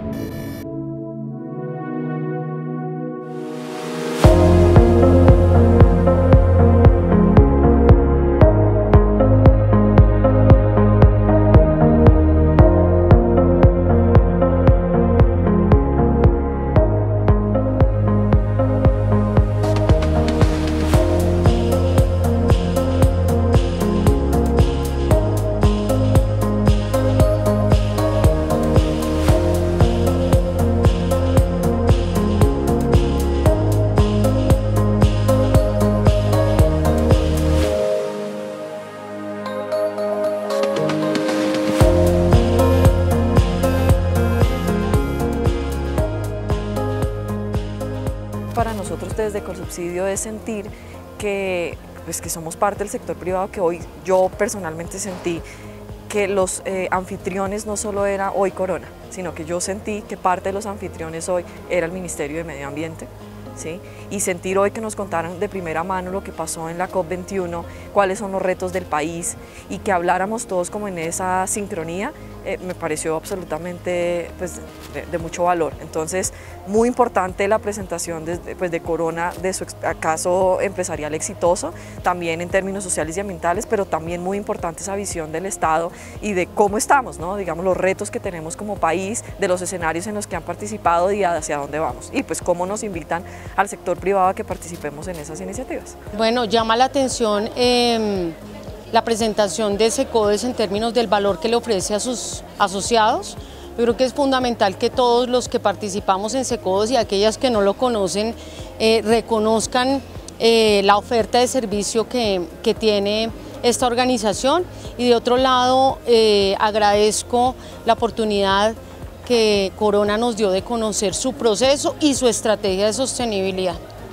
Para nosotros desde Colsubsidio es sentir que somos parte del sector privado, que hoy yo personalmente sentí que los anfitriones no solo era hoy Corona, sino que yo sentí que parte de los anfitriones hoy era el Ministerio de Medio Ambiente, ¿sí? Y sentir hoy que nos contaran de primera mano lo que pasó en la COP21, cuáles son los retos del país y que habláramos todos como en esa sincronía, me pareció absolutamente de mucho valor. Entonces, muy importante la presentación de Corona, de su caso empresarial exitoso, también en términos sociales y ambientales, pero también muy importante esa visión del Estado y de cómo estamos, ¿no? Digamos, los retos que tenemos como país, de los escenarios en los que han participado y hacia dónde vamos. Y pues cómo nos invitan al sector privado a que participemos en esas iniciativas. Bueno, llama la atención la presentación de Secodes en términos del valor que le ofrece a sus asociados. Yo creo que es fundamental que todos los que participamos en Secodes y aquellas que no lo conocen reconozcan la oferta de servicio que tiene esta organización, y de otro lado agradezco la oportunidad que Corona nos dio de conocer su proceso y su estrategia de sostenibilidad.